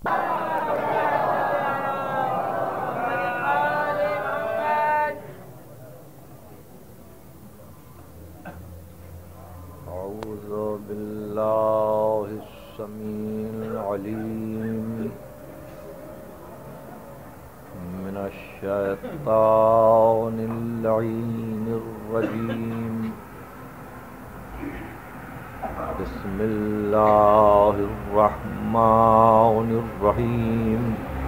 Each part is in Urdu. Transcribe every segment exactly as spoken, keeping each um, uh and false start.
الشيطان اللعين الرجيم. بسم الله الرحمن الرحيم.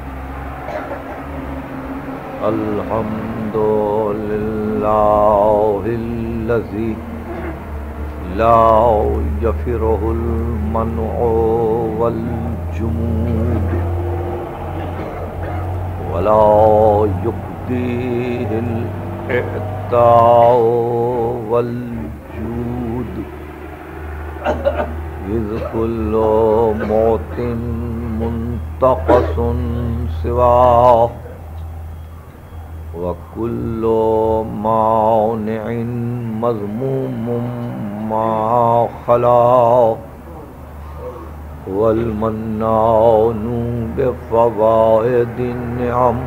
الحمد لله الذي لا يفره المنع والجمود ولا يقضيه الإعطاء والجود، إذ كل موت منتقص سواه، وكل مانع مذموم ما خلاه، والمنان بفوائد النعم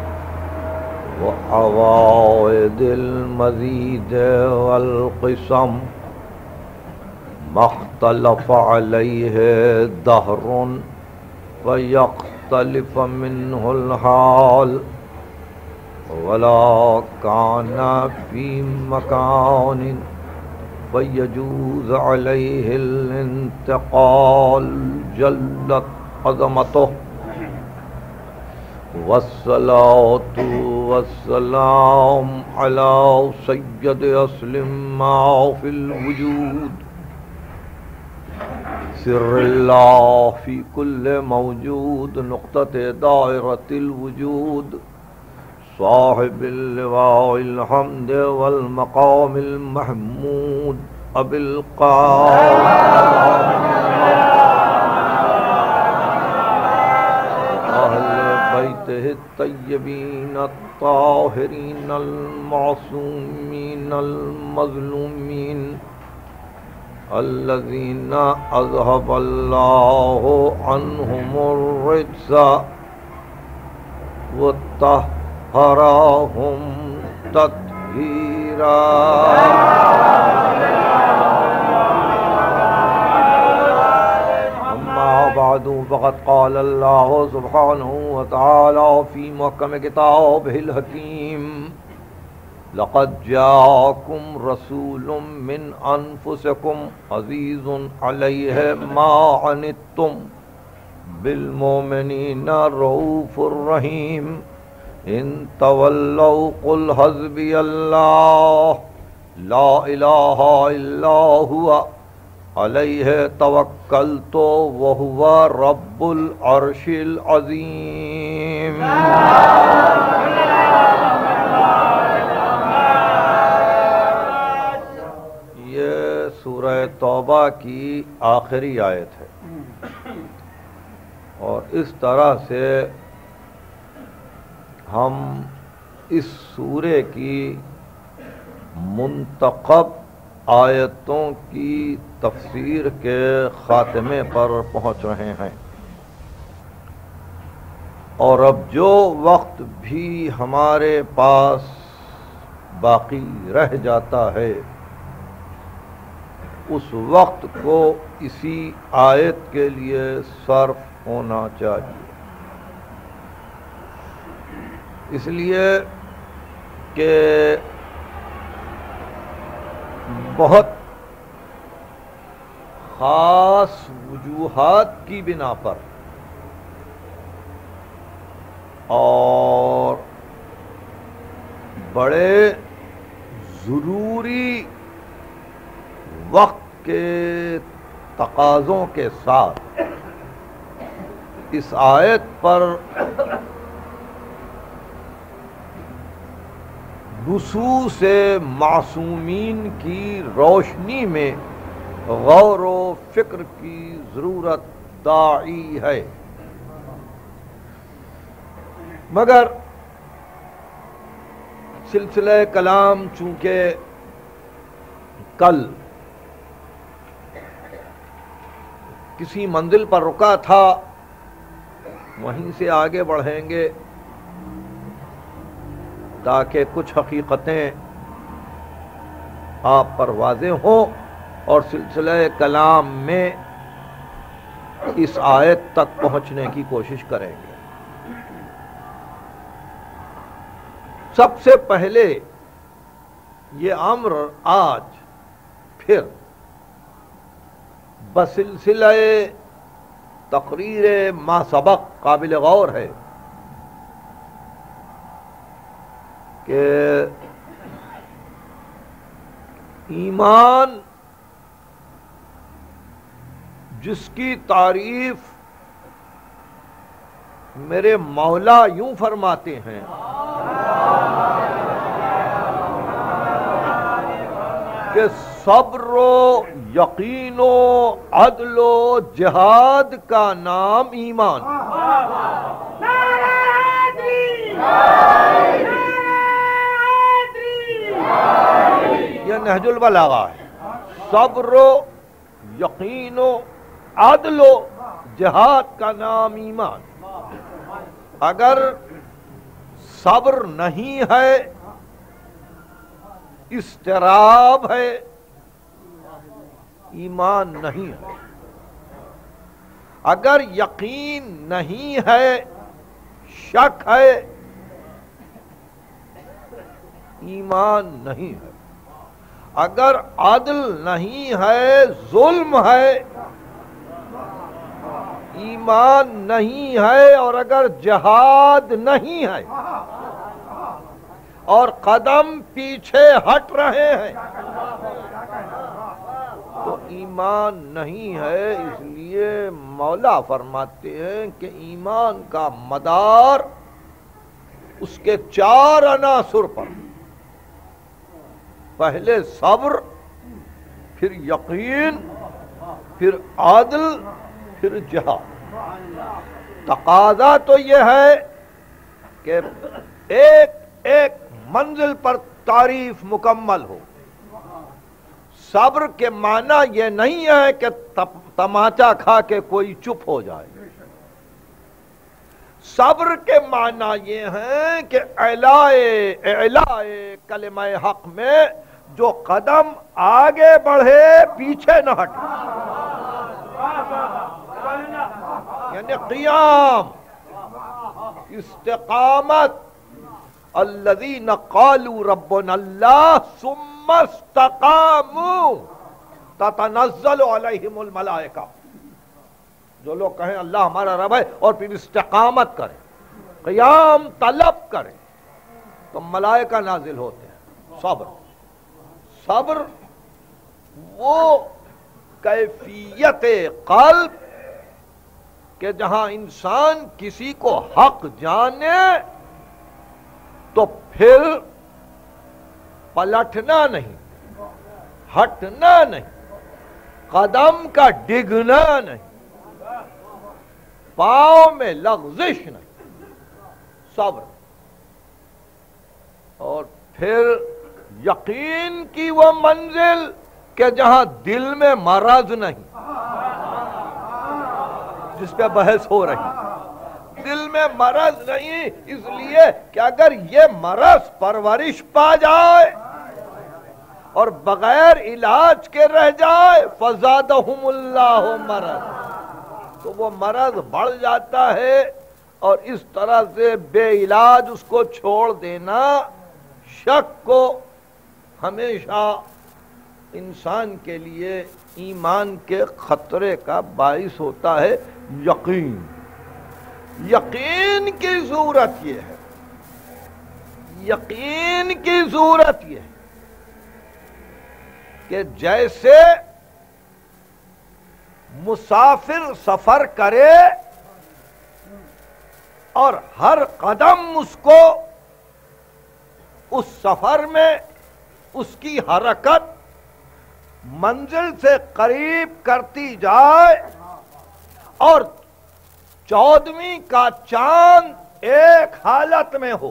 وعوائد المزيد والقسم، ما اختلف عليه دهر فيختلف منه الحال، ولا كان في مكان فيجوز عليه الانتقال جلت عظمته، والصلاة والسلام على سيد أصل ما في الوجود، سر الله في كل موجود، نقطة دائرة الوجود، صاحب اللواء الحمد والمقام المحمود، أبي القاسم أهل بيته الطيبين الطاهرين المعصومين المظلومين، الذين أذهب الله عنهم الرجس وطهرهم تطهيرا. أما بعد فقد قال الله سبحانه وتعالى في محكم كتابه الحكيم: لقد جاءكم رسول من أنفسكم عزيز عليه ما عنتم بالمؤمنين رؤوف رحيم، إن تولوا قل حسبي الله لا إله إلا هو عليه توكلت وهو رب العرش العظيم. یہ سورہ توبہ کی آخری آیت ہے، اور اس طرح سے ہم اس سورے کی منتخب آیتوں کی تفسیر کے خاتمے پر پہنچ رہے ہیں، اور اب جو وقت بھی ہمارے پاس باقی رہ جاتا ہے اس وقت کو اسی آیت کے لیے صرف ہونا چاہیے، اس لیے کہ بہت خاص وجوہات کی بنا پر اور بڑے ضروری وقت کے تقاضوں کے ساتھ اس آیت پر نصوص معصومین کی روشنی میں غور و فکر کی ضرورت داعی ہے، مگر سلسلہ کلام چونکہ کل کسی منزل پر رکا تھا وہیں سے آگے بڑھیں گے تاکہ کچھ حقیقتیں آپ پر واضح ہوں، اور سلسلہ کلام میں اس آیت تک پہنچنے کی کوشش کریں گے۔ سب سے پہلے یہ امر آج پھر بسلسلہ تقریر ما سبق قابل غور ہے کہ ایمان جس کی تعریف میرے مولا یوں فرماتے ہیں کہ صبر و یقین و عدل و جہاد کا نام ایمان۔ یہ نہج البلاغہ ہے۔ صبر و یقین و عدل و جہاد کا نام ایمان۔ اگر صبر نہیں ہے، اضطراب ہے، ایمان نہیں ہے۔ اگر یقین نہیں ہے، شک ہے، ایمان نہیں ہے۔ اگر عدل نہیں ہے، ظلم ہے، ایمان نہیں ہے۔ اور اگر جہاد نہیں ہے اور قدم پیچھے ہٹ رہے ہیں تو ایمان نہیں ہے۔ اس لیے مولا فرماتے ہیں کہ ایمان کا مدار اس کے چار عناصر پر، پہلے صبر، پھر یقین، پھر عدل، پھر جہاد۔ تقاضا تو یہ ہے کہ ایک ایک منزل پر تعریف مکمل ہو۔ صبر کے معنی یہ نہیں ہے کہ تماچا کھا کے کوئی چپ ہو جائے۔ صبر کے معنی یہ ہے کہ اعلائے اعلائے کلمہ حق میں جو قدم آگے بڑھے پیچھے نہ ہٹے، یعنی قیام، استقامت۔ الذین قالوا ربنا اللہ ثم استقاموا تتنزل علیہم الملائکہ، جو لوگ کہیں اللہ ہمارا رب ہے اور پھر استقامت کریں، قیام طلب کریں، تو ملائکہ نازل ہوتے ہیں۔ صبر صبر وہ کیفیت قلب کہ جہاں انسان کسی کو حق جانے تو پھر پلٹنا نہیں، ہٹنا نہیں، قدم کا ڈگنا نہیں، پاؤں میں لغزش نہیں، صبر۔ اور پھر یقین کی وہ منزل کہ جہاں دل میں مرض نہیں، جس پہ بحث ہو رہی، دل میں مرض نہیں، اس لیے کہ اگر یہ مرض پرورش پا جائے اور بغیر علاج کے رہ جائے فزادہم اللہ مرض، تو وہ مرض بڑھ جاتا ہے، اور اس طرح سے بے علاج اس کو چھوڑ دینا شک کو ہمیشہ انسان کے لیے ایمان کے خطرے کا باعث ہوتا ہے۔ یقین یقین کی ضرورت یہ ہے، یقین کی ضرورت یہ ہے کہ جیسے مسافر سفر کرے اور ہر قدم اس کو اس سفر میں اس کی حرکت منزل سے قریب کرتی جائے، اور چودھویں کا چاند ایک حالت میں ہو،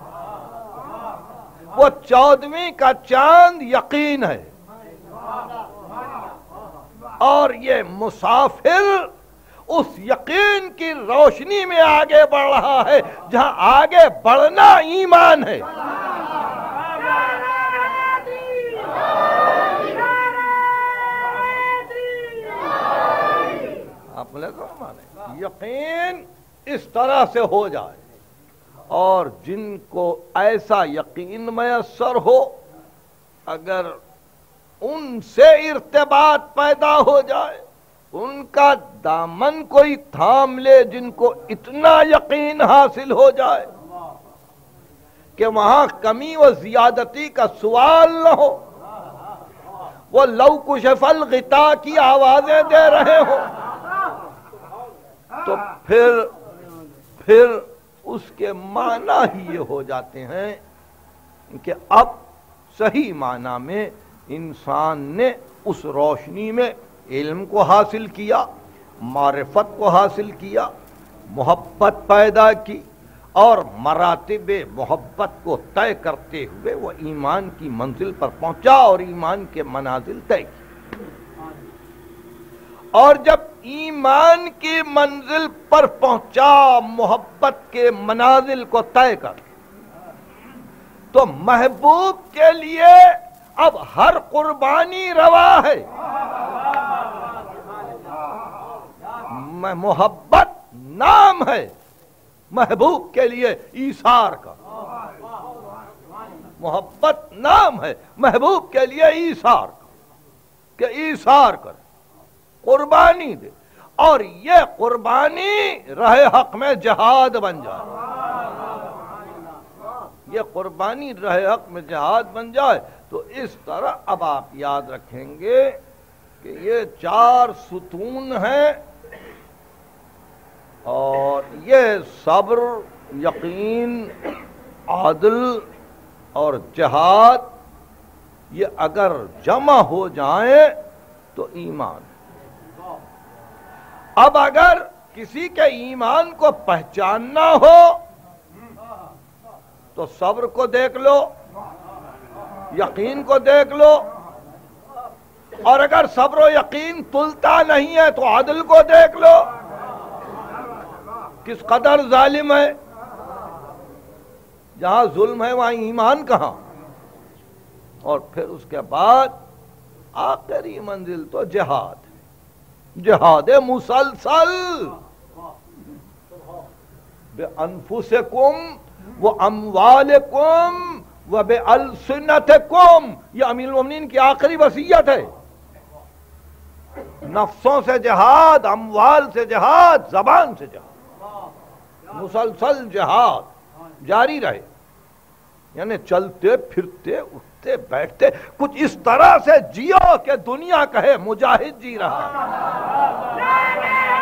وہ چودھویں کا چاند یقین ہے، اور یہ مسافر اس یقین کی روشنی میں آگے بڑھ رہا ہے جہاں آگے بڑھنا ایمان ہے۔ آپ نے تو مانے یقین اس طرح سے ہو جائے، اور جن کو ایسا یقین میسر ہو اگر ان سے ارتباط پیدا ہو جائے، ان کا دامن کوئی تھام لے، جن کو اتنا یقین حاصل ہو جائے کہ وہاں کمی و زیادتی کا سوال نہ ہو، وہ لو کشف الغطا کی آوازیں دے رہے ہو، تو پھر پھر اس کے معنی ہی یہ ہو جاتے ہیں کہ اب صحیح معنی میں انسان نے اس روشنی میں علم کو حاصل کیا، معرفت کو حاصل کیا، محبت پیدا کی، اور مراتب محبت کو طے کرتے ہوئے وہ ایمان کی منزل پر پہنچا اور ایمان کے منازل طے کی۔ اور جب ایمان کی منزل پر پہنچا، محبت کے منازل کو طے کر، تو محبوب کے لیے اب ہر قربانی روا ہے۔ محبت نام ہے محبوب کے لیے ایثار کا، محبت نام ہے محبوب کے لیے ایثار کا، کہ ایثار کر، قربانی دے، اور یہ قربانی راہ حق میں جہاد بن جائے، یہ قربانی راہ حق میں جہاد بن جائے۔ تو اس طرح اب آپ یاد رکھیں گے کہ یہ چار ستون ہیں، اور یہ صبر، یقین، عدل اور جہاد، یہ اگر جمع ہو جائیں تو ایمان۔ اب اگر کسی کے ایمان کو پہچاننا ہو تو صبر کو دیکھ لو، یقین کو دیکھ لو، اور اگر صبر و یقین تلتا نہیں ہے تو عدل کو دیکھ لو، کس قدر ظالم ہے۔ جہاں ظلم ہے وہاں ایمان کہاں۔ اور پھر اس کے بعد آخری منزل تو جہاد ہے، جہاد مسلسل بِأَنفُسِكُمْ وَأَمْوَالِكُمْ وَبِأَلْسِنَتِكُمْ، یہ امیر المومنین کی آخری وصیت ہے۔ نفسوں سے جہاد، اموال سے جہاد، زبان سے جہاد، مسلسل جہاد جاری رہے، یعنی چلتے پھرتے اٹھتے بیٹھتے کچھ اس طرح سے جیو کہ دنیا کہے مجاہد جی رہا ہے۔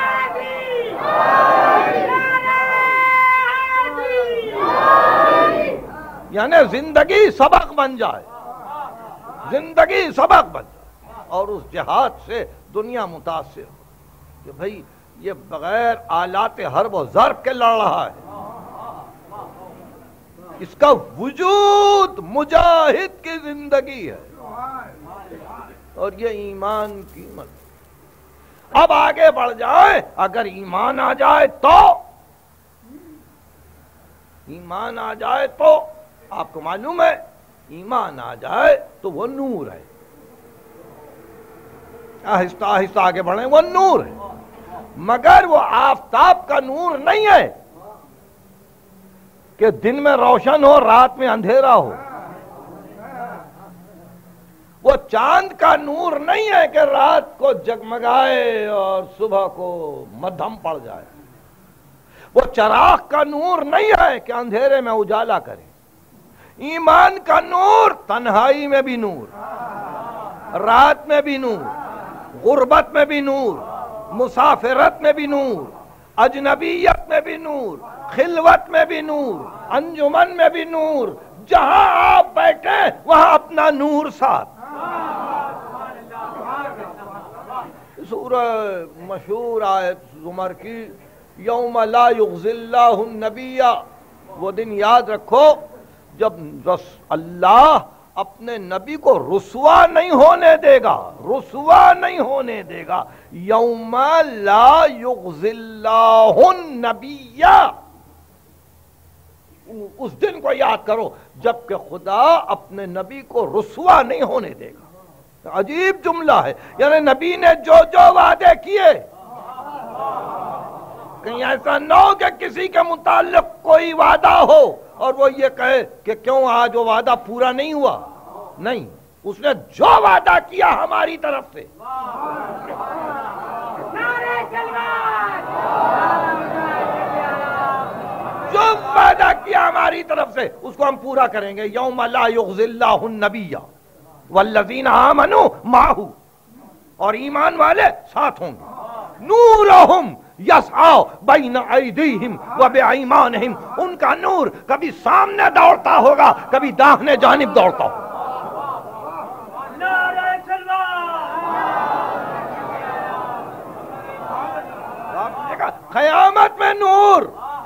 یعنی زندگی سبق بن جائے، زندگی سبق بن جائے، اور اس جہاد سے دنیا متاثر ہو کہ بھئی یہ بغیر آلات حرب و ضرب کے لڑ رہا ہے، اس کا وجود مجاہد کی زندگی ہے، اور یہ ایمان کی مدد۔ اب آگے بڑھ جائے، اگر ایمان آ جائے تو ایمان آ جائے تو آپ کو معلوم ہے ایمان آ جائے تو وہ نور ہے، آہستہ آہستہ آگے بڑھیں، وہ نور ہے، مگر وہ آفتاب کا نور نہیں ہے کہ دن میں روشن ہو رات میں اندھیرا ہو، وہ چاند کا نور نہیں ہے کہ رات کو جگمگائے اور صبح کو مدھم پڑ جائے، وہ چراغ کا نور نہیں ہے کہ اندھیرے میں اجالا کرے۔ ایمان کا نور تنہائی میں بھی نور، رات میں بھی نور، غربت میں بھی نور، مسافرت میں بھی نور، اجنبیت میں بھی نور، خلوت میں بھی نور، انجمن میں بھی نور، جہاں آپ بیٹھے وہاں اپنا نور ساتھ۔ سورہ مشہور آیت زمر کی، یوم لا یخزی اللہ النبی، وہ دن یاد رکھو جب اللہ اپنے نبی کو رسوا نہیں ہونے دے گا، رسوا نہیں ہونے دے گا۔ یوم لا یخزی اللہ النبی، اس دن کو یاد کرو جب کہ خدا اپنے نبی کو رسوا نہیں ہونے دے گا۔ عجیب جملہ ہے، یعنی نبی نے جو جو وعدے کیے، کہیں ایسا نہ ہو کہ کسی کے متعلق کوئی وعدہ ہو اور وہ یہ کہے کہ کیوں آج وہ وعدہ پورا نہیں ہوا۔ نہیں، اس نے جو وعدہ کیا ہماری طرف سے، جو وعدہ کیا ہماری طرف سے اس کو ہم پورا کریں گے۔ یوم لا یخزی اللہ النبی والذین آمنوا معہ، اور ایمان والے ساتھ ہوں گے۔ نورہم یسعی بین ایدیہم و بایمانہم، ان کا نور کبھی سامنے دوڑتا ہوگا، کبھی داہنے جانب دوڑتا ہوگا۔ قیامت میں نور،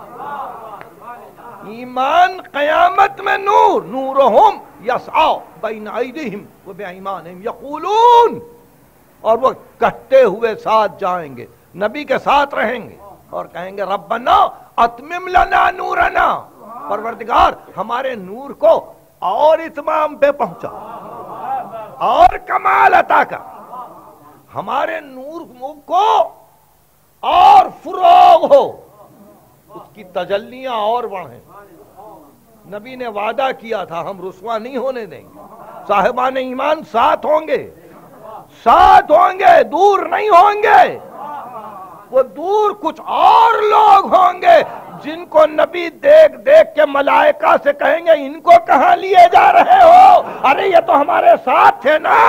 ایمان قیامت میں نور، نورہم یسعی بین ایدیہم و بایمانہم یقولون، اور وہ کہتے ہوئے ساتھ جائیں گے، نبی کے ساتھ رہیں گے اور کہیں گے ربنا اتمم لنا نورنا، پروردگار ہمارے نور کو اور اتمام پہ پہنچا، اور کمال عطا کر، ہمارے نور کو اور فروغ ہو، اس کی تجلیاں اور بڑھیں۔ نبی نے وعدہ کیا تھا ہم رسوا نہیں ہونے دیں گے، صاحبان ایمان ساتھ ہوں گے، ساتھ ہوں گے، دور نہیں ہوں گے۔ وہ دور کچھ اور لوگ ہوں گے جن کو نبی دیکھ دیکھ کے ملائکہ سے کہیں گے ان کو کہاں لیے جا رہے ہو، ارے یہ تو ہمارے ساتھ تھے نا۔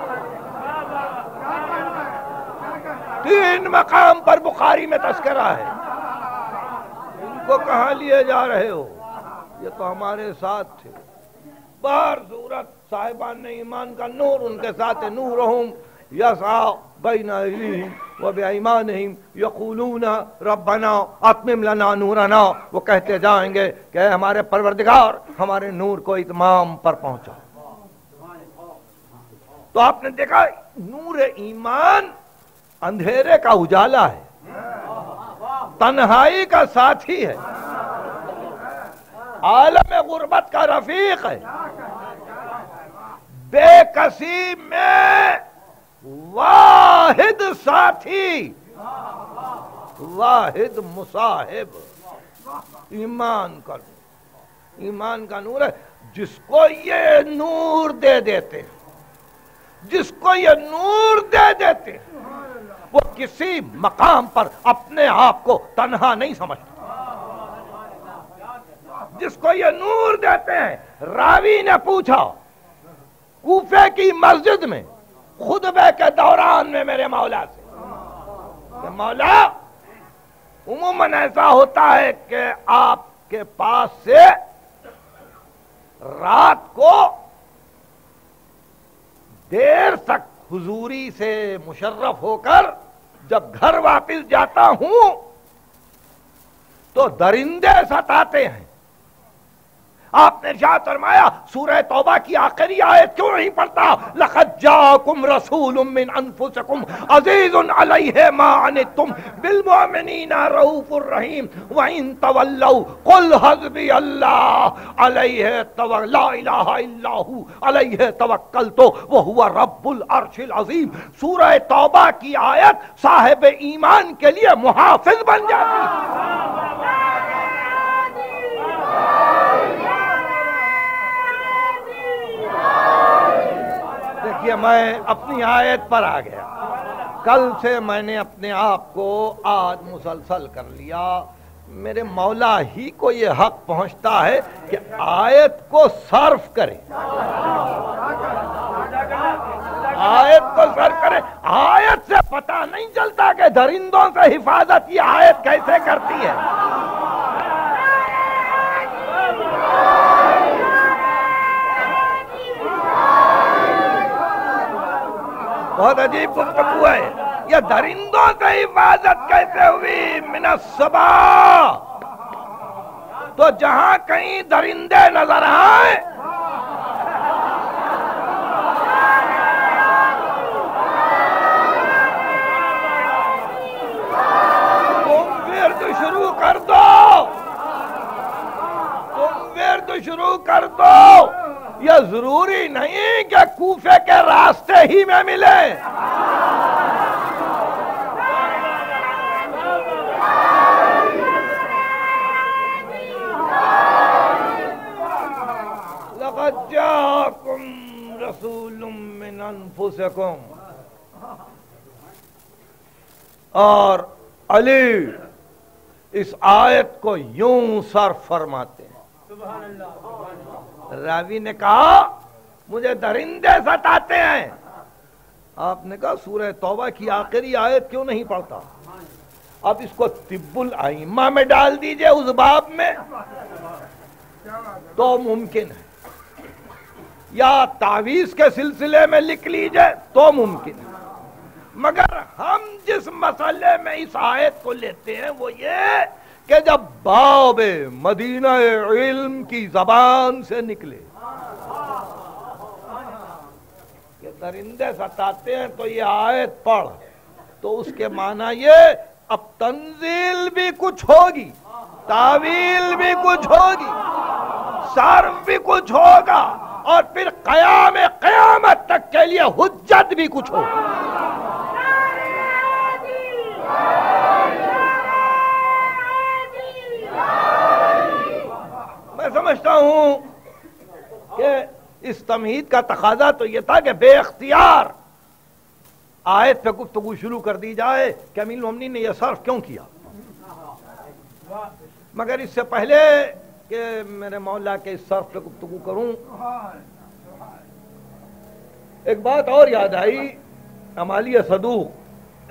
تین مقام پر بخاری میں تذکرہ ہے، ان کو کہاں لیے جا رہے ہو، یہ تو ہمارے ساتھ تھے۔ بہر صورت صاحبان ایمان کا نور ان کے ساتھ، نورہم یسعی بین ایدیہم و بایمانہم یقولون ربنا اتمم لنا نورنا، وہ کہتے جائیں گے کہ اے ہمارے پروردگار ہمارے نور کو اتمام پر پہنچا۔ تو آپ نے دیکھا نور ایمان اندھیرے کا اجالا ہے، تنہائی کا ساتھی ہے، عالم غربت کا رفیق ہے، بے کسی میں واحد ساتھی، واحد مصاحب۔ ایمان کا نور، ایمان کا نور ہے، جس کو یہ نور دے دیتے، جس کو یہ نور دے دیتے وہ کسی مقام پر اپنے آپ کو تنہا نہیں سمجھتا۔ جس کو یہ نور دیتے ہیں، راوی نے پوچھا کوفے کی مسجد میں خطبے کے دوران میں میرے مولا سے کہ مولا عموماً ایسا ہوتا ہے کہ آپ کے پاس سے رات کو دیر تک حضوری سے مشرف ہو کر جب گھر واپس جاتا ہوں تو درندے ستاتے ہیں۔ آپ نے ارشاد فرمایا سورہ توبہ کی آخری آیت کیوں نہیں پڑھتا؟ لَقَدْ جَاءَكُمْ رَسُولٌ مِّنْ أَنفُسِكُمْ عَزِيزٌ عَلَيْهِ مَا عَنِتُّمْ بِالْمُؤْمِنِينَ رَءُوفٌ رَحِيمٌ وَإِن تَوَلَّوْا قُلْ حَسْبِيَ اللَّهُ عَلَيْهِ توکل لا الہ الا هو علیہ توکلت وهو رب العرش العظیم۔ سورہ توبہ کی آیت صاحب ایمان کے لیے محافظ بن جاتی ہے۔ دیکھیے میں اپنی آیت پر آ گیا، کل سے میں نے اپنے آپ کو آج مسلسل کر لیا۔ میرے مولا ہی کو یہ حق پہنچتا ہے کہ آیت کو صرف کرے، آیت کو صرف کرے۔ آیت سے پتہ نہیں چلتا کہ درندوں سے حفاظت یہ آیت کیسے کرتی ہے۔ بہت عجیب گفتگو ہے، یہ درندوں سے حفاظت کیسے ہوئی؟ من السبا، تو جہاں کہیں درندے نظر آئیں کر دو، یہ ضروری نہیں کہ کوفے کے راستے ہی میں ملے۔ لقد جاءکم رسول من انفسکم، اور علی اس آیت کو یوں صرف فرماتے ہیں۔ راوی نے کہا مجھے درندے ستاتے ہیں، آپ نے کہا سورہ توبہ کی آخری آیت کیوں نہیں پڑھتا؟ اب اس کو طب الائمہ میں ڈال دیجئے اس باب میں تو ممکن ہے، یا تعویذ کے سلسلے میں لکھ لیجئے تو ممکن ہے، مگر ہم جس مسئلے میں اس آیت کو لیتے ہیں وہ یہ کہ جب باب مدینہ علم کی زبان سے نکلے کہ درندے ستاتے ہیں تو یہ آیت پڑھ، تو اس کے معنی یہ اب تنزیل بھی کچھ ہوگی، تعویل بھی کچھ ہوگی، صرف بھی کچھ ہوگا، اور پھر قیام قیامت تک کے لیے حجت بھی کچھ ہوگی۔ میں سمجھتا ہوں کہ اس تمہید کا تقاضا تو یہ تھا کہ بے اختیار آیت پہ گفتگو شروع کر دی جائے کہ امیر المومنین نے یہ صرف کیوں کیا، مگر اس سے پہلے کہ میرے مولا کے اس صرف پہ گفتگو کروں ایک بات اور یاد آئی۔ امالی صدوق،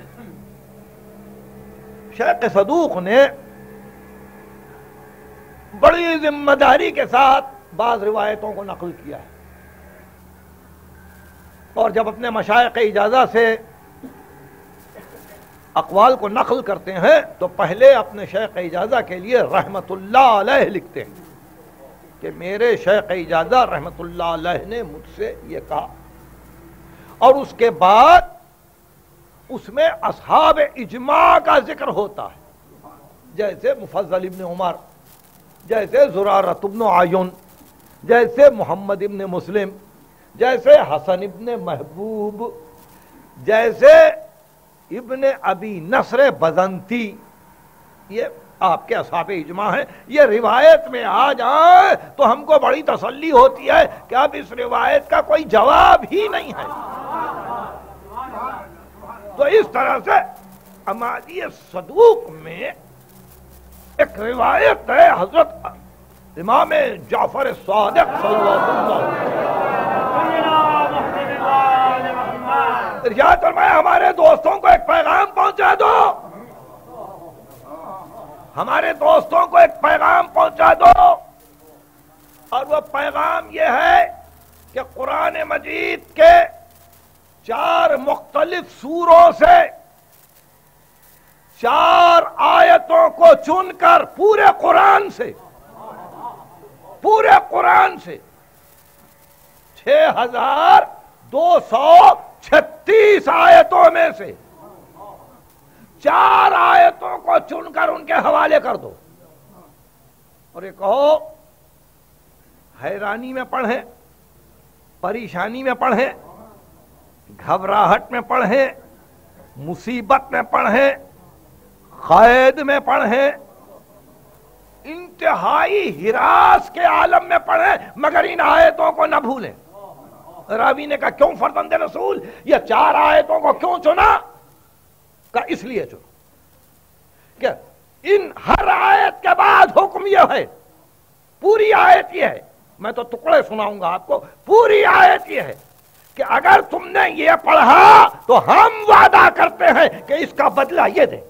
شیخ صدوق نے بڑی ذمہ داری کے ساتھ بعض روایتوں کو نقل کیا ہے، اور جب اپنے مشائخ اجازہ سے اقوال کو نقل کرتے ہیں تو پہلے اپنے شیخ اجازہ کے لیے رحمت اللہ علیہ لکھتے ہیں کہ میرے شیخ اجازہ رحمت اللہ علیہ نے مجھ سے یہ کہا، اور اس کے بعد اس میں اصحاب اجماع کا ذکر ہوتا ہے، جیسے مفضل ابن عمر، جیسے زرارۃ ابن عیون، جیسے محمد ابن مسلم، جیسے حسن ابن محبوب، جیسے ابن ابی نصر بزنتی، یہ آپ کے اصحاب اجماع ہیں۔ یہ روایت میں آ جائیں تو ہم کو بڑی تسلی ہوتی ہے کہ اب اس روایت کا کوئی جواب ہی نہیں ہے۔ تو اس طرح سے امالی صدوق میں ایک روایت ہے حضرت امام جعفر صادق صلی اللہ علیہ وسلم، ارشاد فرمایا ہمارے دوستوں کو ایک پیغام پہنچا دو، ہمارے دوستوں کو ایک پیغام پہنچا دو، اور وہ پیغام یہ ہے کہ قرآن مجید کے چار مختلف سوروں سے چار آیتوں کو چن کر پورے قرآن سے پورے قرآن سے چھ ہزار دو سو چھتیس آیتوں میں سے چار آیتوں کو چن کر ان کے حوالے کر دو، اور یہ کہو حیرانی میں پڑھیں، پریشانی میں پڑھیں، گھبراہٹ میں پڑھیں، مصیبت میں پڑھیں، قید میں پڑھیں، انتہائی ہراس کے عالم میں پڑھیں، مگر ان آیتوں کو نہ بھولیں۔ راوی نے کہا کیوں فرزند رسول یہ چار آیتوں کو کیوں چنا؟ کہا اس لیے چنا کہ ان ہر آیت کے بعد حکم یہ ہے، پوری آیت یہ ہے، میں تو ٹکڑے سناؤں گا آپ کو، پوری آیت یہ ہے کہ اگر تم نے یہ پڑھا تو ہم وعدہ کرتے ہیں کہ اس کا بدلہ یہ دیں۔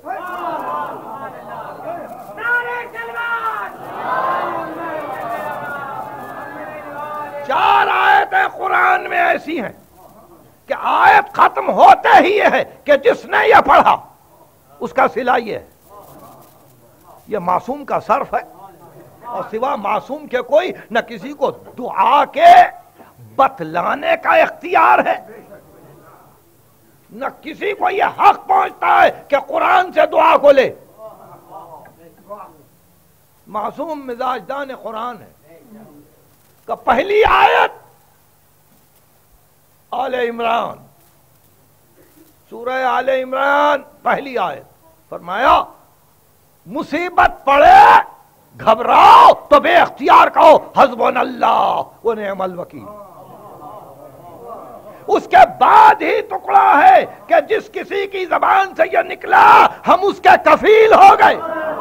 چار آیتیں قرآن میں ایسی ہیں کہ آیت ختم ہوتے ہی یہ ہے کہ جس نے یہ پڑھا اس کا صلہ یہ ہے۔ یہ معصوم کا صرف ہے، اور سوا معصوم کے کوئی نہ کسی کو دعا کے بتلانے کا اختیار ہے، نہ کسی کو یہ حق پہنچتا ہے کہ قرآن سے دعا کو لے۔ معصوم مزاج دان قرآن ہے، کا پہلی آیت آل عمران، سورہ آل عمران پہلی آیت، فرمایا مصیبت پڑے گھبراؤ تو بے اختیار کہو حسبنا اللہ و نعم الوکیل۔ اس کے بعد ہی ٹکڑا ہے کہ جس کسی کی زبان سے یہ نکلا ہم اس کے کفیل ہو گئے۔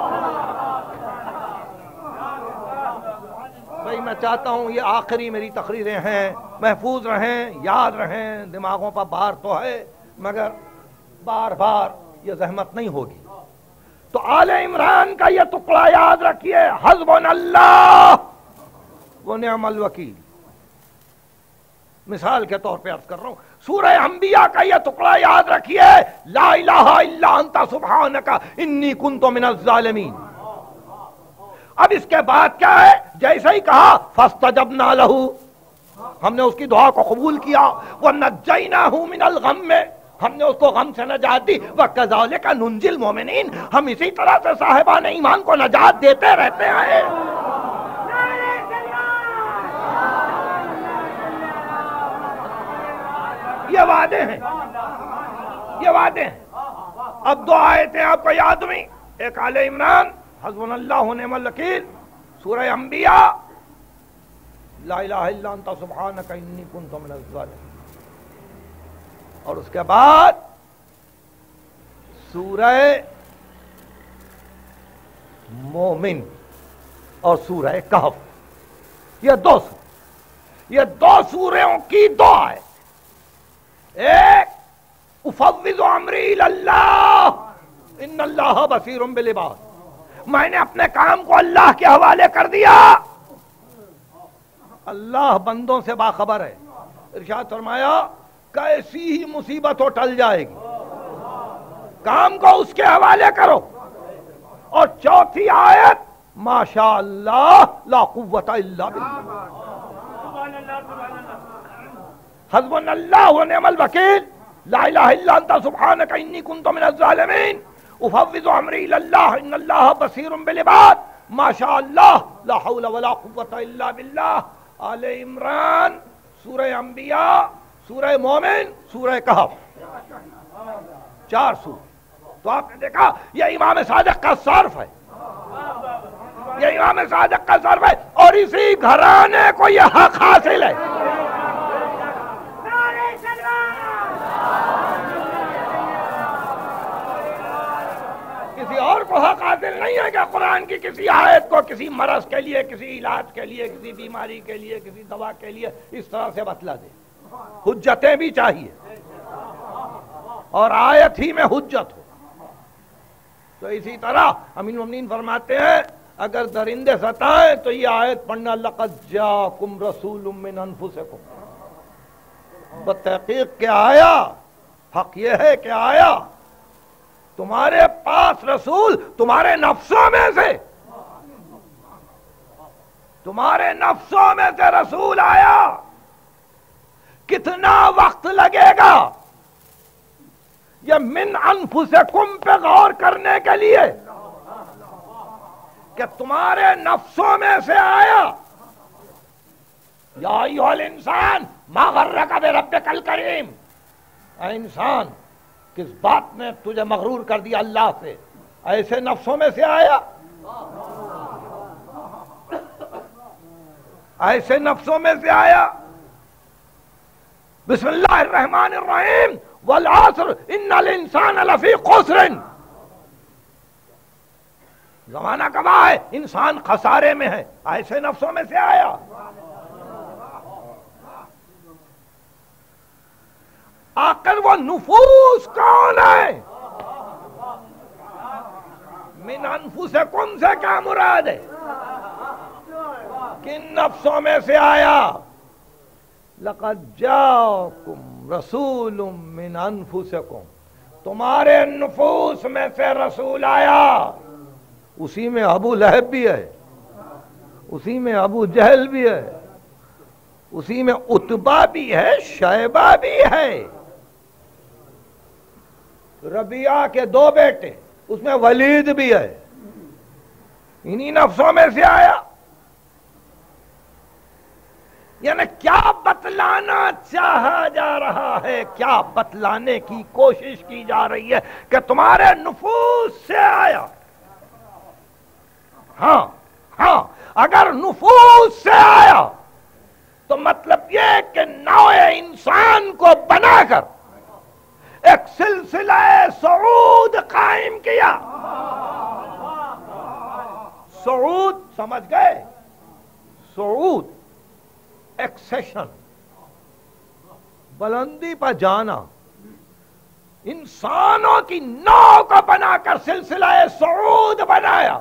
بھائی میں چاہتا ہوں یہ آخری میری تقریریں ہیں، محفوظ رہیں، یاد رہیں، دماغوں پر بار تو ہے مگر بار بار یہ زحمت نہیں ہوگی۔ تو آل عمران کا یہ ٹکڑا یاد رکھیے، حسبنا اللہ و نعم الوکیل۔ مثال کے طور پہ عرض کر رہا ہوں، سورہ انبیاء کا یہ ٹکڑا یاد رکھیے، لا الہ الا انت سبحانک انی کنت من الظالمین۔ اب اس کے بعد کیا ہے؟ جیسے ہی کہا فاستجبنا لہ، ہم نے اس کی دعا کو قبول کیا، وَنَجَّيْنَاهُ مِنَ الْغَمِّ، ہم نے اس کو غم سے نجات دی، وَكَذَلِكَ نُنْجِي الْمُؤْمِنِينَ، ہم اسی طرح سے صاحبان ایمان کو نجات دیتے رہتے ہیں۔ یہ وعدے ہیں، یہ وعدے ہیں۔ اب دو آیتیں آپ کو یاد ہوئی، ایک آل عمران حسبنا اللہ و نعم الوکیل، سورہ انبیاء لا الہ الا انت سبحانک انی کنت من الظالمین، اور اس کے بعد سورہ مومن اور سورہ کہف، یہ دو سورہ، یہ دو سوروں کی دعا ہے۔ ایک افوض امری اللہ ان اللہ بصیر بالعباد، میں نے اپنے کام کو اللہ کے حوالے کر دیا، اللہ بندوں سے باخبر ہے۔ ارشاد فرمایا کیسی ہی مصیبت ہو ٹل جائے گی، کام کو اس کے حوالے کرو۔ اور چوتھی آیت ماشاء اللہ لا قوت الا باللہ، حسبنا اللہ و نعم الوکیل، لا الہ الا انت سبحانک انی کنت من الظالمین، افوض امری اللہ ان اللہ بصیر بالعباد، ماشاء اللہ لا حول ولا قوت الا باللہ۔ آل عمران، سورہ انبیاء، سورہ مومن، سورہ کہف، چار سورہ۔ تو آپ نے دیکھا یہ امام صادق کا صرف ہے، یہ امام صادق کا صرف ہے، اور اسی گھرانے کو یہ حق حاصل ہے۔ کسی اور کو حق حاصل نہیں ہے کہ قرآن کی کسی آیت کو کسی مرض کے لیے، کسی علاج کے لیے، کسی بیماری کے لیے، کسی دوا کے لیے اس طرح سے بتلا دے۔ حجتیں بھی چاہیے اور آیت ہی میں حجت ہو۔ تو اسی طرح امین المومنین فرماتے ہیں اگر درندے ستائیں تو یہ آیت پڑھنا، لقد جاءکم رسول من انفسکم، بتحقیق کہ آیا، حق یہ ہے کہ آیا تمہارے پاس رسول تمہارے نفسوں میں سے، تمہارے نفسوں میں سے رسول آیا۔ کتنا وقت لگے گا یہ من انفسکم پہ غور کرنے کے لیے کہ تمہارے نفسوں میں سے آیا۔ یا ایھا الانسان ما غرک بربک الکریم، اے انسان کس بات نے تجھے مغرور کر دیا اللہ سے، ایسے نفسوں میں سے آیا، ایسے نفسوں میں سے آیا۔ بسم اللہ الرحمن الرحیم، والعصر ان الانسان لفی خسر، زمانہ گواہ ہے انسان خسارے میں ہے، ایسے نفسوں میں سے آیا۔ آخر وہ نفوس کون ہے؟ من انفسکم سے کیا مراد ہے؟ کن نفسوں میں سے آیا؟ لقد جاءکم رسول من انفسکم، تمہارے نفوس میں سے رسول آیا۔ اسی میں ابو لہب بھی ہے، اسی میں ابو جہل بھی ہے، اسی میں عتبہ بھی ہے، شیبہ بھی ہے، ربیعہ کے دو بیٹے، اس میں ولید بھی ہے، انہی نفسوں میں سے آیا۔ بتلانا چاہا جا رہا ہے، کیا بتلانے کی کوشش کی جا رہی ہے کہ تمہارے نفوس سے آیا؟ ہاں ہاں اگر نفوس سے آیا تو مطلب یہ کہ نوع انسان کو بنا کر ایک سلسلہ صعود قائم کیا۔ صعود سمجھ گئے؟ صعود ایکسیشن، بلندی پر جانا، انسانوں کی نوع کو بنا کر سلسلہ صعود بنایا۔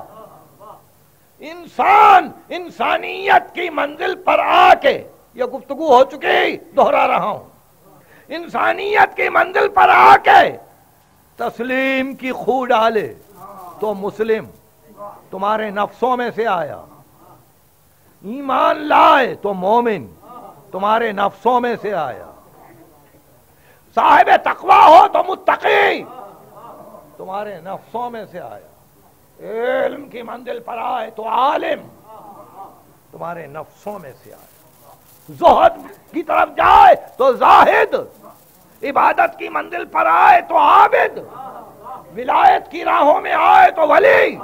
انسان انسانیت کی منزل پر آ کے، یہ گفتگو ہو چکی، دہرا رہا ہوں، انسانیت کی منزل پر آ کے تسلیم کی خو ڈالے تو مسلم تمہارے نفسوں میں سے آیا، ایمان لائے تو مومن تمہارے نفسوں میں سے آیا، صاحب تقوی ہو تو متقی تمہارے نفسوں میں سے آیا، علم کی منزل پر آئے تو عالم تمہارے نفسوں میں سے آئے، زہد کی طرف جائے تو زاہد، عبادت کی منزل پر آئے تو عابد، ولایت کی راہوں میں آئے تو ولی،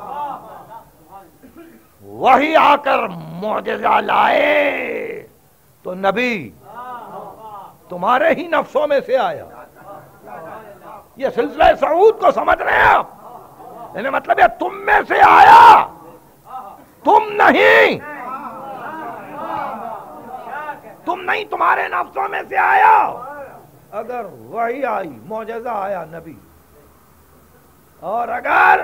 وہی آ کر معجزہ لائے تو نبی تمہارے ہی نفسوں میں سے آیا۔ یہ سلسلہ صعود کو سمجھ رہے ہیں آپ؟ یعنی مطلب یہ تم میں سے آیا، تم نہیں، تم نہیں، تمہارے نفسوں میں سے آیا۔ اگر وحی آئی، معجزہ آیا نبی، اور اگر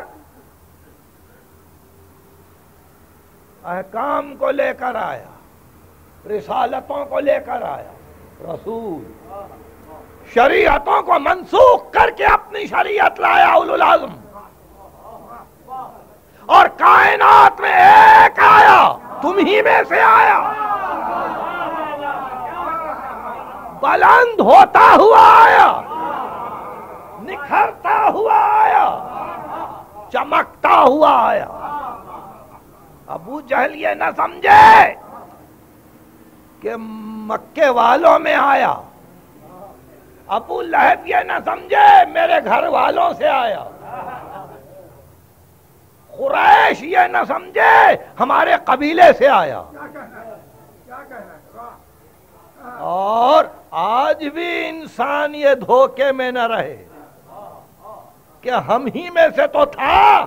احکام کو لے کر آیا، رسالتوں کو لے کر آیا رسول، شریعتوں کو منسوخ کر کے اپنی شریعت لایا اولو العزم، اور کائنات میں ایک آیا، تم ہی میں سے آیا، بلند ہوتا ہوا آیا، نکھرتا ہوا آیا، چمکتا ہوا آیا۔ ابو جہل یہ نہ سمجھے کہ مکے والوں میں آیا، ابو لہب یہ نہ سمجھے میرے گھر والوں سے آیا، قریش یہ نہ سمجھے ہمارے قبیلے سے آیا۔ اور آج بھی انسان یہ دھوکے میں نہ رہے کہ ہم ہی میں سے تو تھا۔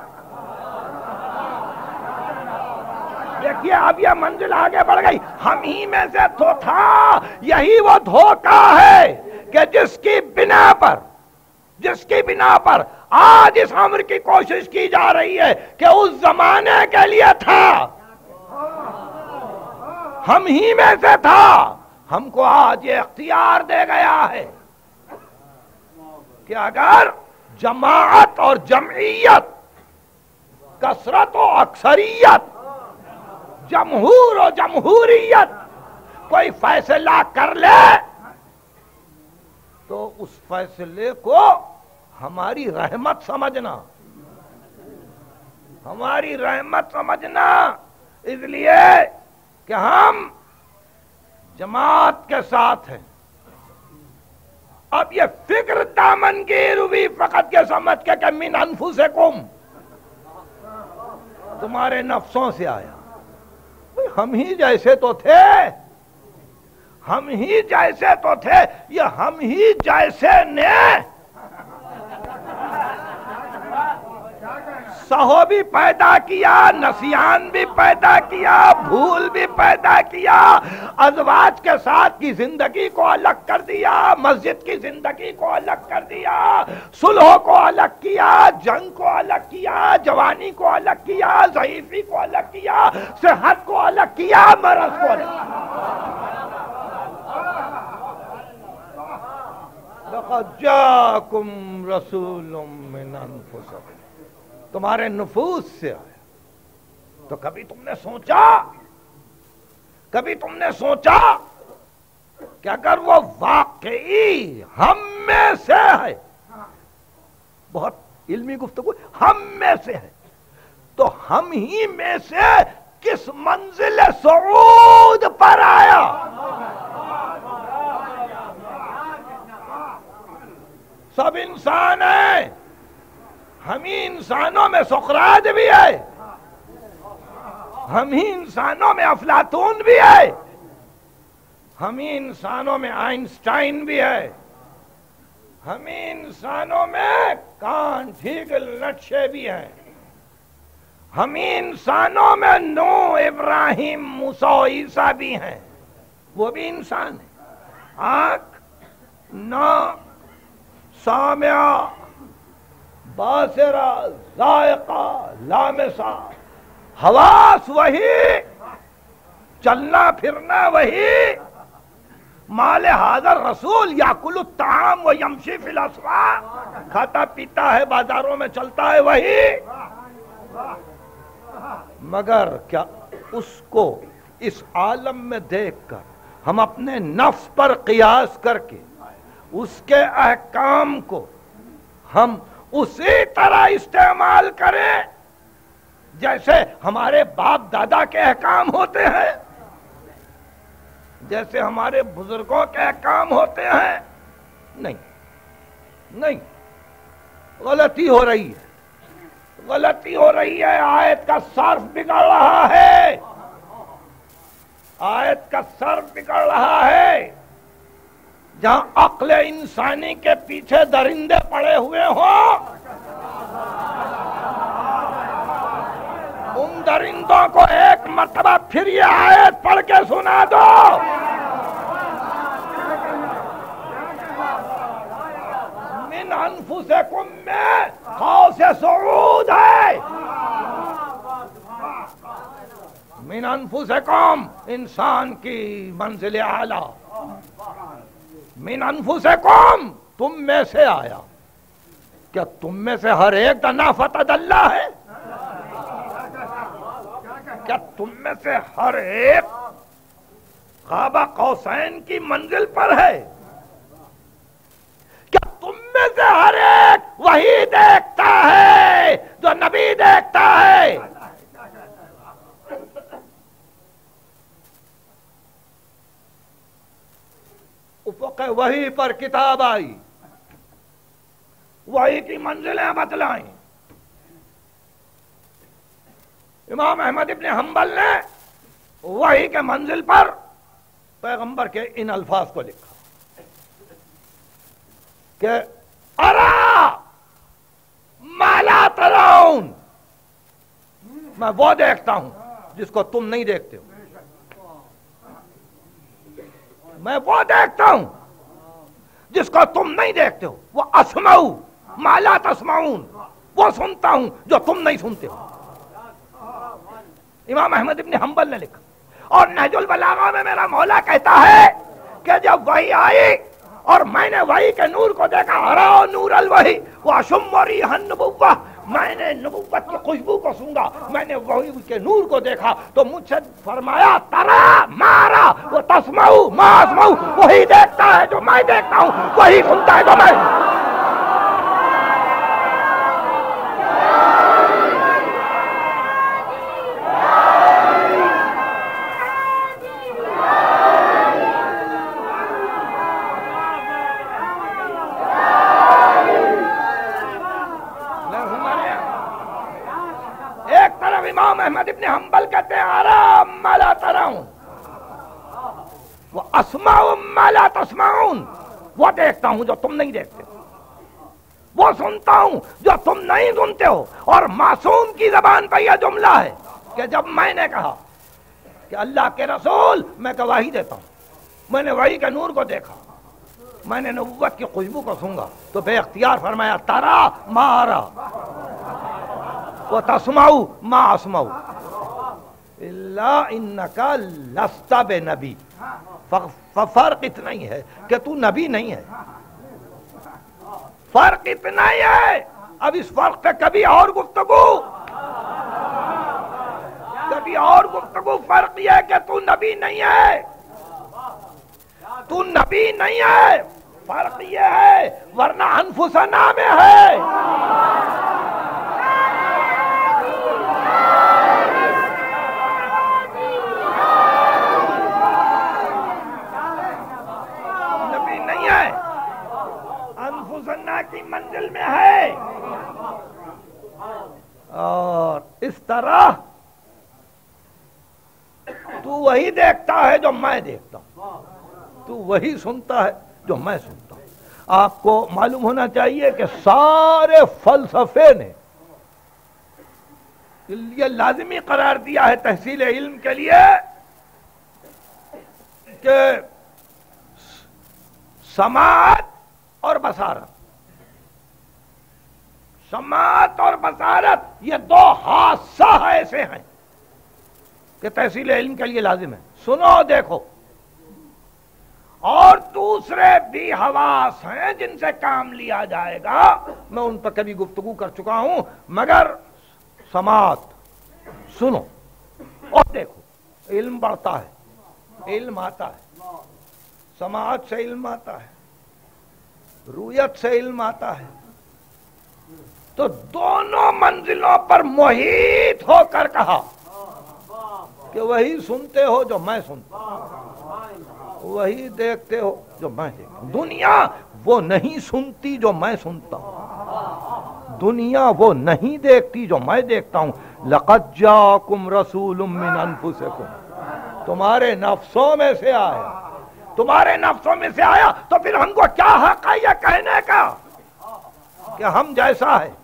دیکھیے اب یہ منزل آگے بڑھ گئی، ہم ہی میں سے تو تھا۔ یہی وہ دھوکہ ہے کہ جس کی بنا پر جس کی بنا پر آج اس امر کی کوشش کی جا رہی ہے کہ اس زمانے کے لیے تھا، ہم ہی میں سے تھا، ہم کو آج یہ اختیار دے گیا ہے کہ اگر جماعت اور جمعیت، کثرت و اکثریت، جمہور و جمہوریت کوئی فیصلہ کر لے تو اس فیصلے کو ہماری رحمت سمجھنا، ہماری رحمت سمجھنا، اس لیے کہ ہم جماعت کے ساتھ ہیں۔ اب یہ فکر دامنگیر ہوئی فقط یہ سمجھ کے کہ من انفسکم، تمہارے نفسوں سے آیا، ہم ہی جیسے تو تھے، ہم ہی جیسے تو تھے، یہ ہم ہی جیسے نے سہو بھی پیدا کیا، نسیان بھی پیدا کیا، بھول بھی پیدا کیا، ازواج کے ساتھ کی زندگی کو الگ کر دیا، مسجد کی زندگی کو الگ کر دیا، صلح کو الگ کیا، جنگ کو الگ کیا، جوانی کو الگ کیا، ضعیفی کو الگ کیا، صحت کو الگ کیا، مرض کو الگ کیا۔ لقد جاءکم رسول من انفسکم، تمہارے نفوس سے آیا۔ تو کبھی تم نے سوچا کبھی تم نے سوچا کہ اگر وہ واقعی ہم میں سے ہے، بہت علمی گفتگو، ہم میں سے ہے، تو ہم ہی میں سے کس منزل صعود پر آیا؟ سب انسان ہیں، ہم ہی انسانوں میں سقراط بھی ہے، ہم ہی انسانوں میں افلاطون بھی ہے، ہم ہی انسانوں میں آئنسٹائن بھی ہے، ہم ہی انسانوں میں کانٹ ہیگل نیٹشے بھی ہیں، ہم ہی انسانوں میں نوح، ابراہیم، موسیٰ، عیسیٰ بھی ہیں، وہ بھی انسان ہیں۔ آنکھ، ناک، سامعہ، باصرہ، ذائقہ، لامسہ، حواس وہی، چلنا پھرنا وہی، مال حاضر رسول یاکل الطعام و یمشی فی الاسواق، کھاتا پیتا ہے، بازاروں میں چلتا ہے وہی، مگر کیا اس کو اس عالم میں دیکھ کر ہم اپنے نفس پر قیاس کر کے اس کے احکام کو ہم اسی طرح استعمال کریں جیسے ہمارے باپ دادا کے احکام ہوتے ہیں، جیسے ہمارے بزرگوں کے احکام ہوتے ہیں؟ نہیں نہیں، غلطی ہو رہی ہے، غلطی ہو رہی ہے۔ آیت کا صرف بگڑ رہا ہے، آیت کا صرف بگڑ رہا ہے۔ جہاں عقل انسانی کے پیچھے درندے پڑے ہوئے ہوں، ان درندوں کو ایک مرتبہ پھر یہ آیت پڑھ کے سنا دو۔ من انفسکم میں قوس صعود ہے، من انفسکم انسان کی منزل اعلی، من انفسکم تم میں سے آیا۔ کیا تم میں سے ہر ایک دنا فتد اللہ ہے؟ کیا تم میں سے ہر ایک قاب قوسین کی منزل پر ہے؟ کیا تم میں سے ہر ایک وہی دیکھتا ہے جو نبی دیکھتا ہے؟ افق وحی پر کتاب آئی، وحی کی منزلیں بتلائیں۔ امام احمد ابن حنبل نے وحی کے منزل پر پیغمبر کے ان الفاظ کو لکھا کہ ارا ما لا ترون، میں وہ دیکھتا ہوں جس کو تم نہیں دیکھتے ہو، میں وہ دیکھتا ہوں جس کو تم نہیں دیکھتے ہو، وہ اسمعو ما لا تسمعون، وہ سنتا ہوں جو تم نہیں سنتے ہو۔ امام احمد ابن حنبل نے لکھا۔ اور نہج البلاغہ میں میرا مولا کہتا ہے کہ جب وحی آئی اور میں نے وحی کے نور کو دیکھا، ارا نور الوحی واشم ریح النبوہ، میں نے نبوت کی خوشبو کو سونگا، میں نے وحی کے نور کو دیکھا تو مجھ سے فرمایا ترا مارا وہ تسمعو ما اسمعو، وہی دیکھتا ہے جو میں دیکھتا ہوں، وہی سنتا ہے جو میں۔ امام احمد ابن حنبل کہتے ہیں ارا ما لا ترون واسمع ما لا تسمعون، وہ دیکھتا ہوں جو تم نہیں دیکھتے ہو، وہ سنتا ہوں جو تم نہیں سنتے ہو۔ اور معصوم کی زبان پہ یہ جملہ ہے کہ جب میں نے کہا کہ اللہ کے رسول میں گواہی دیتا ہوں، میں نے وحی کے نور کو دیکھا، میں نے نبوت کی خوشبو کو سونگا، تو بے اختیار فرمایا ترا مارا وَتَسْمَعُ مَا أَسْمَعُ إِلَّا إِنَّكَ لَسْتَ بِنَبِي، فرق اتنا ہی ہے کہ تو نبی نہیں ہے، فرق اتنا ہی ہے۔ اب اس فرق پہ کبھی اور گفتگو، کبھی اور گفتگو۔ فرق یہ ہے کہ تو نبی نہیں ہے، تو نبی نہیں ہے، فرق یہ ہے، ورنہ انفسنا میں ہے۔ تو وہی دیکھتا ہے جو میں دیکھتا ہوں، تو وہی سنتا ہے جو میں سنتا ہوں۔ آپ کو معلوم ہونا چاہیے کہ سارے فلسفے نے یہ لازمی قرار دیا ہے تحصیل علم کے لیے کہ سماعت اور بصارت، سماعت اور بصارت یہ دو حادثہ ایسے ہیں کہ تحصیل علم کے لیے لازم ہے۔ سنو دیکھو، اور دوسرے بھی حواس ہیں جن سے کام لیا جائے گا، میں ان پر کبھی گفتگو کر چکا ہوں، مگر سماعت سنو اور دیکھو، علم بڑھتا ہے، علم آتا ہے، سماعت سے علم آتا ہے، رویت سے علم آتا ہے، تو دونوں منزلوں پر محیط ہو کر کہا کہ وہی سنتے ہو جو میں سنتا ہوں، وہی دیکھتے ہو جو میں دیکھتا ہوں۔ دنیا وہ نہیں سنتی جو میں سنتا ہوں، دنیا وہ نہیں دیکھتی جو میں دیکھتا ہوں۔ لقد جاءکم رسول من انفسکم، تمہارے نفسوں میں سے آیا، تمہارے نفسوں میں سے آیا، تو پھر ہم کو کیا حق ہے یہ کہنے کا کہ ہم جیسا ہے،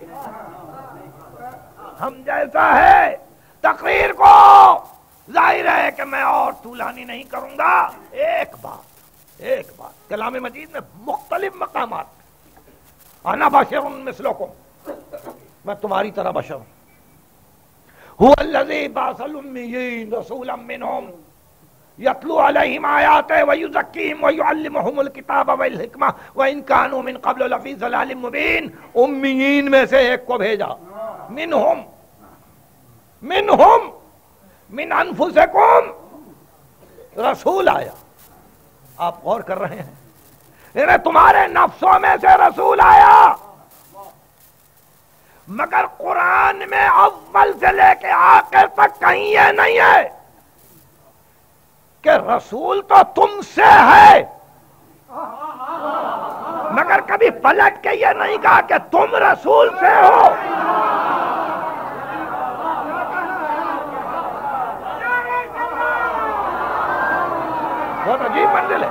ہم جیسا ہے۔ تقریر کو ظاہر ہے کہ میں اور طولانی نہیں کروں گا، ایک بات ایک بات کلام مجید میں مختلف مقامات، انا بشر مثلکم، میں تمہاری طرح بشر ہوں، هو الذی بعث الامیین رسولا منہم یتلو علیہم آیاتہ ویزکیہم ویعلمہم الکتاب والحکمہ وان کانوا من قبل لفی ضلال مبین۔ امیین میں سے ایک کو بھیجا، منہم منہم من انفسکم، رسول آیا۔ آپ غور کر رہے ہیں، یعنی تمہارے نفسوں میں سے رسول آیا، مگر قرآن میں اول سے لے کے آخر تک کہیں یہ نہیں ہے کہ رسول تو تم سے ہے، مگر کبھی پلٹ کے یہ نہیں کہا کہ تم رسول سے ہو۔ بہت عجیب منزل ہے،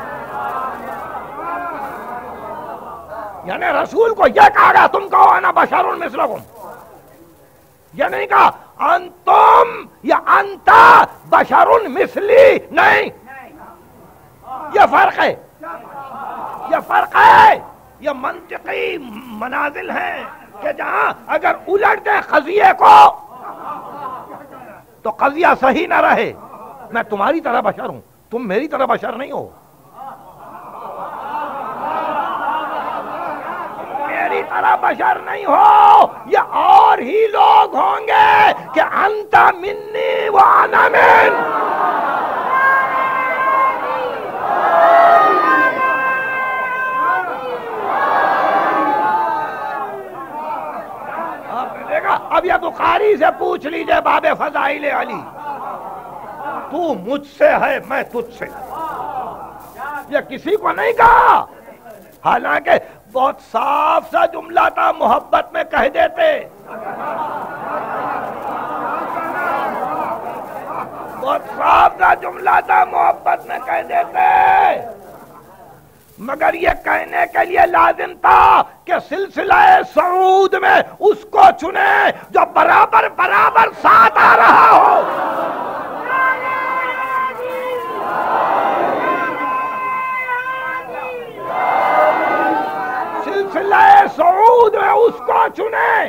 یعنی رسول کو یہ کہا گیا تم کہو انا بشر مثلکم، یہ نہیں کہا انتم یا انتا بشر مثلی، نہیں، یہ فرق ہے، یہ فرق ہے، یہ منطقی منازل ہیں کہ جہاں اگر الٹ دے قضیے کو تو قضیہ صحیح نہ رہے۔ میں تمہاری طرح بشر ہوں، تم میری طرح بشر نہیں ہو، میری طرح بشر نہیں ہو، یہ اور ہی لوگ ہوں گے کہ انت منی وانا من۔ آپ نے دیکھا، اب یہ بخاری سے پوچھ لیجئے باب فضائل علی، تو مجھ سے ہے میں تجھ سے، یہ کسی کو نہیں کہا، حالانکہ بہت صاف سا جملہ تھا، محبت میں کہہ دیتے، بہت صاف سا جملہ تھا، محبت میں کہہ دیتے، مگر یہ کہنے کے لیے لازم تھا کہ سلسلہ صعود میں اس کو چنے جو برابر برابر ساتھ آ رہا ہو۔ صعود میں اس کو چنے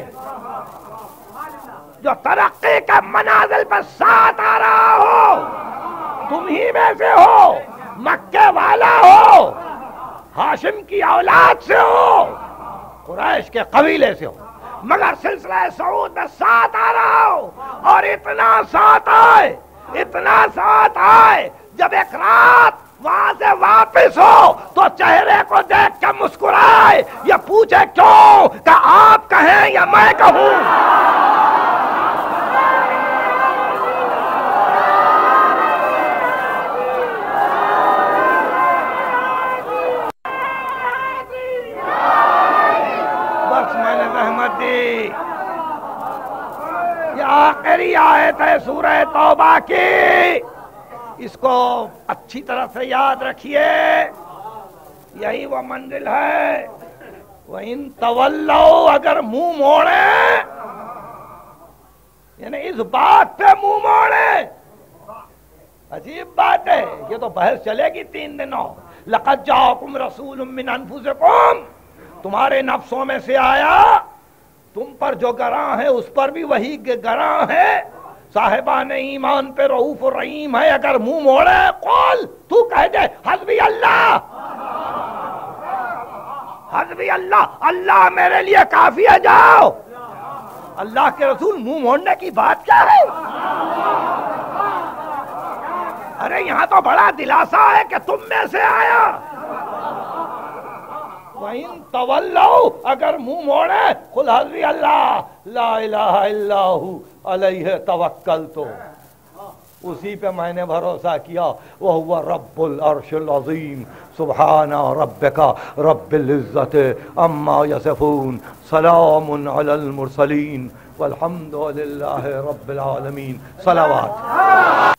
جو ترقی کے منازل پر ساتھ آ رہا ہو، تم ہی میں سے ہو، مکے والا ہو، ہاشم کی اولاد سے ہو، قریش کے قبیلے سے ہو، مگر سلسلہ صعود میں ساتھ آ رہا ہو، اور اتنا ساتھ آئے، اتنا ساتھ آئے، جب ایک رات وہاں سے واپس ہو تو چہرے کو دیکھ کے مسکرائے، یا پوچھے کیوں، کہ آپ کہیں یا میں کہوں۔ بس میں نے زحمت دی، یہ آخری آیت ہے سورہ توبہ کی، اس کو اچھی طرح سے یاد رکھیے، یہی وہ منزل ہے۔ وَإِن تَوَلَّوْا، اگر منہ موڑیں، یعنی اس بات پہ منہ موڑیں۔ عجیب بات ہے، یہ تو بحث چلے گی تین دنوں۔ لَقَدْ جَاءَكُمْ رَسُولٌ مِّنْ أَنفُسِكُمْ، تمہارے نفسوں میں سے آیا، تم پر جو گراں ہے اس پر بھی وہی گراں ہے، صاحبان ایمان پہ رؤوف الرحیم ہے۔ اگر منہ موڑے، قول تو کہہ دے حسبی اللہ، حسبی اللہ، اللہ میرے لیے کافی ہے، جاؤ۔ اللہ کے رسول منہ موڑنے کی بات کیا ہے؟ ارے یہاں تو بڑا دلاسا ہے کہ تم میں سے آیا۔ وَإِن تَوَلَّوْا، اگر منہ موڑے، قُلْ حَسْبِيَ اللَّهُ لَا إِلَٰهَ إِلَّا هُوَ عَلَيْهِ تَوَكَّلْتُ، اسی پہ میں نے بھروسہ کیا۔ وَهُوَ رَبُّ الْعَرْشِ الْعَظِيمِ سُبْحَانَ رَبِّكَ رَبِّ الْعِزَّةِ عَمَّا يَصِفُونَ سَلَامٌ عَلَى الْمُرْسَلِينَ وَالْحَمْدُ لِلَّهِ رَبِّ الْعَالَمِينَ۔ صلوات۔